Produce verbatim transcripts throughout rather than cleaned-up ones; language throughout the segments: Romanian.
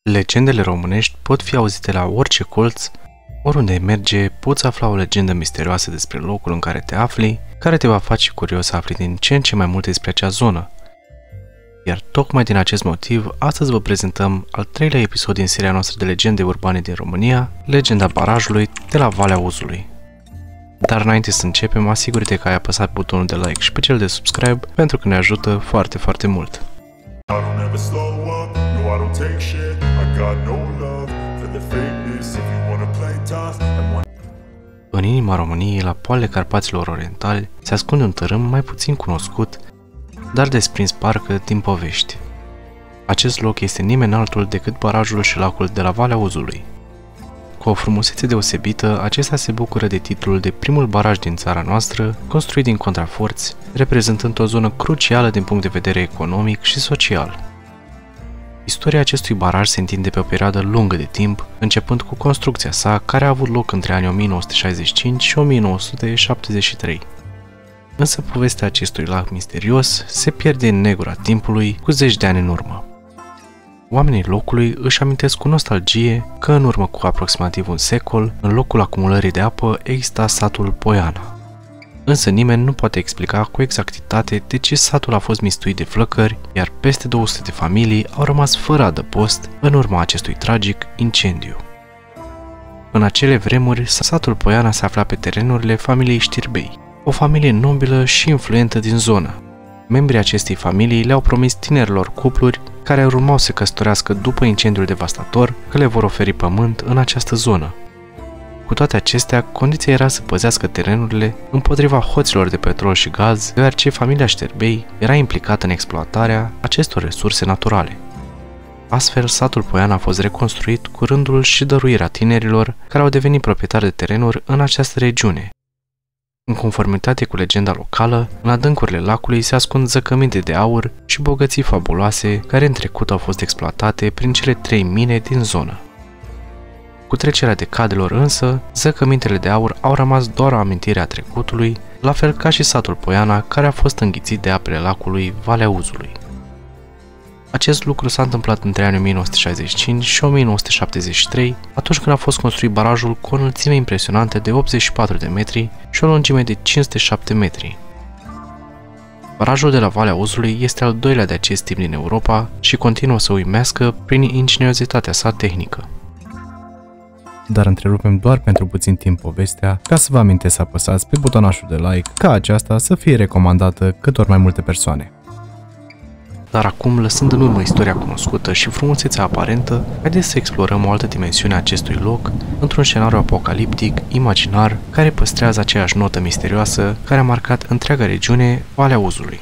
Legendele românești pot fi auzite la orice colț, oriunde merge, poți afla o legendă misterioasă despre locul în care te afli, care te va face curios să afli din ce în ce mai multe despre acea zonă. Iar tocmai din acest motiv, astăzi vă prezentăm al treilea episod din seria noastră de legende urbane din România, legenda barajului de la Valea Uzului. Dar înainte să începem, asigură-te că ai apăsat butonul de like și pe cel de subscribe, pentru că ne ajută foarte, foarte mult. În inima României, la poalele Carpaților Orientali, se ascunde un tărâm mai puțin cunoscut, dar desprins parcă din povești. Acest loc este nimeni altul decât barajul și lacul de la Valea Uzului. Cu o frumusețe deosebită, acesta se bucură de titlul de primul baraj din țara noastră, construit din contraforți, reprezentând o zonă crucială din punct de vedere economic și social. Istoria acestui baraj se întinde pe o perioadă lungă de timp, începând cu construcția sa, care a avut loc între anii o mie nouă sute șaizeci și cinci și o mie nouă sute șaptezeci și trei. Însă povestea acestui lac misterios se pierde în negura timpului cu zeci de ani în urmă. Oamenii locului își amintesc cu nostalgie că în urmă cu aproximativ un secol, în locul acumulării de apă, exista satul Poiana. Însă nimeni nu poate explica cu exactitate de ce satul a fost mistuit de flăcări, iar peste două sute de familii au rămas fără adăpost în urma acestui tragic incendiu. În acele vremuri, satul Poiana se afla pe terenurile familiei Știrbei, o familie nobilă și influentă din zonă. Membrii acestei familii le-au promis tinerilor cupluri care urmau să căsătorească după incendiul devastator că le vor oferi pământ în această zonă. Cu toate acestea, condiția era să păzească terenurile împotriva hoților de petrol și gaz, deoarece familia Șterbei era implicată în exploatarea acestor resurse naturale. Astfel, satul Poiana a fost reconstruit cu rândul și dăruirea tinerilor care au devenit proprietari de terenuri în această regiune. În conformitate cu legenda locală, în adâncurile lacului se ascund zăcăminte de aur și bogății fabuloase care în trecut au fost exploatate prin cele trei mine din zonă. Cu trecerea decadelor însă, zăcămintele de aur au rămas doar o amintire a trecutului, la fel ca și satul Poiana, care a fost înghițit de apele lacului Valea Uzului. Acest lucru s-a întâmplat între anii o mie nouă sute șaizeci și cinci și o mie nouă sute șaptezeci și trei, atunci când a fost construit barajul cu o înălțime impresionantă de optzeci și patru de metri și o lungime de cinci sute șapte metri. Barajul de la Valea Uzului este al doilea de acest tip din Europa și continuă să uimească prin ingeniozitatea sa tehnică. Dar întrerupem doar pentru puțin timp povestea, ca să vă amintesc să apăsați pe butonașul de like, ca aceasta să fie recomandată cât ori mai multe persoane. Dar acum, lăsând în urmă istoria cunoscută și frumusețea aparentă, haideți să explorăm o altă dimensiune a acestui loc, într-un scenariu apocaliptic, imaginar, care păstrează aceeași notă misterioasă care a marcat întreaga regiune, Valea Uzului.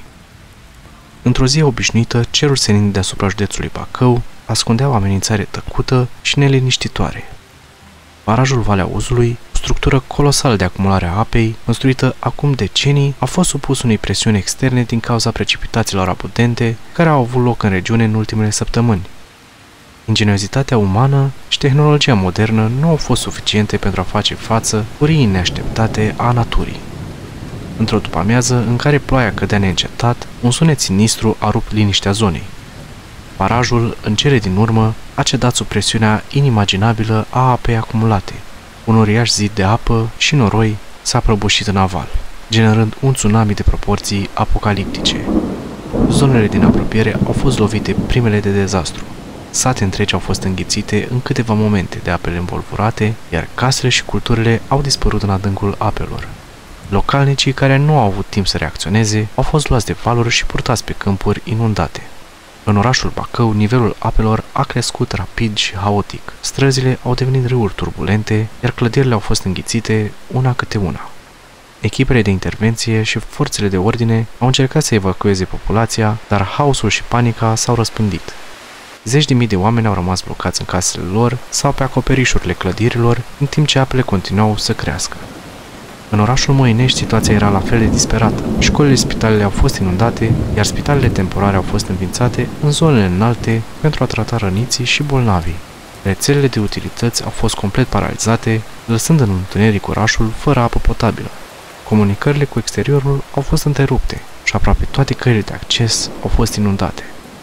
Într-o zi obișnuită, cerul senin deasupra județului Bacău ascundea o amenințare tăcută și neliniștitoare. Barajul Valea Uzului, o structură colosală de acumulare a apei, construită acum decenii, a fost supus unei presiuni externe din cauza precipitațiilor abundente care au avut loc în regiune în ultimele săptămâni. Ingeniozitatea umană și tehnologia modernă nu au fost suficiente pentru a face față furii neașteptate a naturii. Într-o după-amiază în care ploaia cădea neîncetat, un sunet sinistru a rupt liniștea zonei. Barajul, în cele din urmă, a cedat sub presiunea inimaginabilă a apei acumulate. Un uriaș zid de apă și noroi s-a prăbușit în aval, generând un tsunami de proporții apocaliptice. Zonele din apropiere au fost lovite primele de dezastru. Sate întregi au fost înghițite în câteva momente de apele învolburate, iar casele și culturile au dispărut în adâncul apelor. Localnicii care nu au avut timp să reacționeze au fost luați de valuri și purtați pe câmpuri inundate. În orașul Bacău, nivelul apelor a crescut rapid și haotic. Străzile au devenit râuri turbulente, iar clădirile au fost înghițite una câte una. Echipele de intervenție și forțele de ordine au încercat să evacueze populația, dar haosul și panica s-au răspândit. Zeci de mii de oameni au rămas blocați în casele lor sau pe acoperișurile clădirilor, în timp ce apele continuau să crească. În orașul Moinești, situația era la fel de disperată. Școlile și spitalele au fost inundate, iar spitalele temporare au fost înființate în zonele înalte pentru a trata răniții și bolnavii. Rețelele de utilități au fost complet paralizate, lăsând în întuneric orașul fără apă potabilă. Comunicările cu exteriorul au fost întrerupte și aproape toate căile de acces au fost inundate.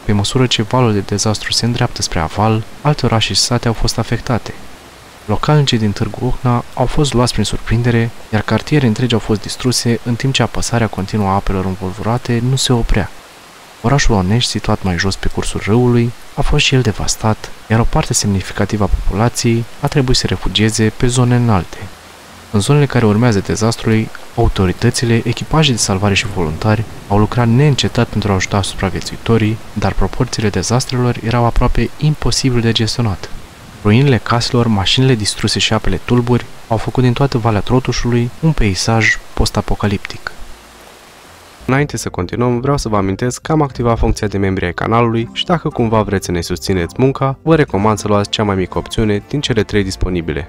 pe măsură ce valul de dezastru se îndreaptă spre aval, alte orașe și sate au fost afectate. Localnicii din Târgu Ocna au fost luați prin surprindere, iar cartiere întregi au fost distruse, în timp ce apăsarea continuă a apelor învolburate nu se oprea. Orașul Onești, situat mai jos pe cursul râului, a fost și el devastat, iar o parte semnificativă a populației a trebuit să refugieze pe zone înalte. În zonele care urmează dezastrului, autoritățile, echipaje de salvare și voluntari au lucrat neîncetat pentru a ajuta supraviețuitorii, dar proporțiile dezastrelor erau aproape imposibil de gestionat. Ruinile caselor, mașinile distruse și apele tulburi au făcut din toată Valea Trotușului un peisaj post-apocaliptic. Înainte să continuăm, vreau să vă amintesc că am activat funcția de membri ai canalului și dacă cumva vreți să ne susțineți munca, vă recomand să luați cea mai mică opțiune din cele trei disponibile.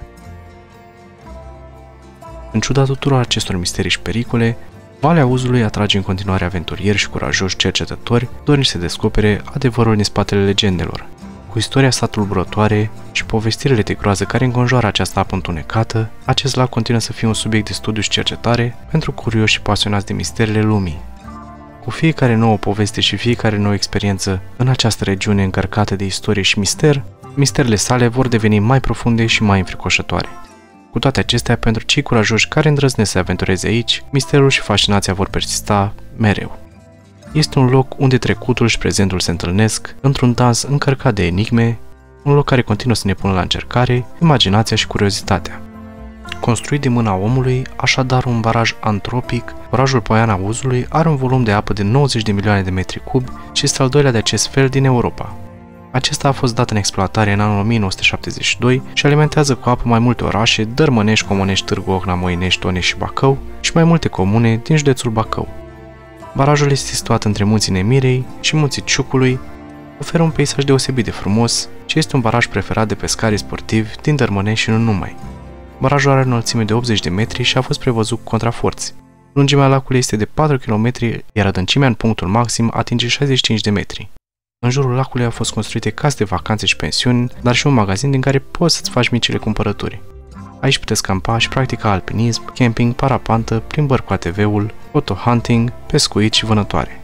În ciuda tuturor acestor misterii și pericole, Valea Uzului atrage în continuare aventurieri și curajoși cercetători dornici să descopere adevărul din spatele legendelor. Cu istoria sa tulburătoare și povestirile de groază care înconjoară această apă întunecată, acest lac continuă să fie un subiect de studiu și cercetare pentru curioși și pasionați de misterile lumii. Cu fiecare nouă poveste și fiecare nouă experiență în această regiune încărcată de istorie și mister, misterele sale vor deveni mai profunde și mai înfricoșătoare. Cu toate acestea, pentru cei curajoși care îndrăznesc să aventureze aici, misterul și fascinația vor persista mereu. Este un loc unde trecutul și prezentul se întâlnesc într-un dans încărcat de enigme, un loc care continuă să ne pună la încercare imaginația și curiozitatea. Construit de mâna omului, așadar un baraj antropic, barajul Poiana Uzului are un volum de apă de nouăzeci de milioane de metri cubi și este al doilea de acest fel din Europa. Acesta a fost dat în exploatare în anul o mie nouă sute șaptezeci și doi și alimentează cu apă mai multe orașe, Dărmănești, Comănești, Târgu Ocna, Moinești, Onești și Bacău și mai multe comune din județul Bacău. Barajul este situat între munții Nemirei și munții Ciucului, oferă un peisaj deosebit de frumos și este un baraj preferat de pescarii sportivi din Dărmănești și nu numai. Barajul are o înălțime de optzeci de metri și a fost prevăzut cu contraforți. Lungimea lacului este de patru kilometri, iar adâncimea în punctul maxim atinge șaizeci și cinci de metri. În jurul lacului au fost construite case de vacanțe și pensiuni, dar și un magazin din care poți să-ți faci micile cumpărături. Aici puteți campa și practica alpinism, camping, parapantă, plimbări cu A T V-ul, autohunting, pescuit și vânătoare.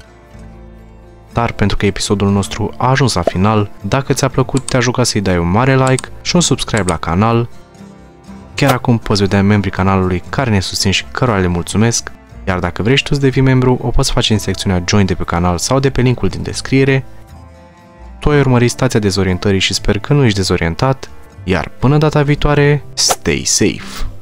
Dar pentru că episodul nostru a ajuns la final, dacă ți-a plăcut, te-aș ruga să-i dai un mare like și un subscribe la canal. Chiar acum poți vedea membrii canalului care ne susțin și cărora le mulțumesc, iar dacă vrei și tu să devii membru, o poți face în secțiunea Join de pe canal sau de pe linkul din descriere. Tu ai urmărit Stația Dezorientării și sper că nu ești dezorientat, iar până data viitoare, stay safe!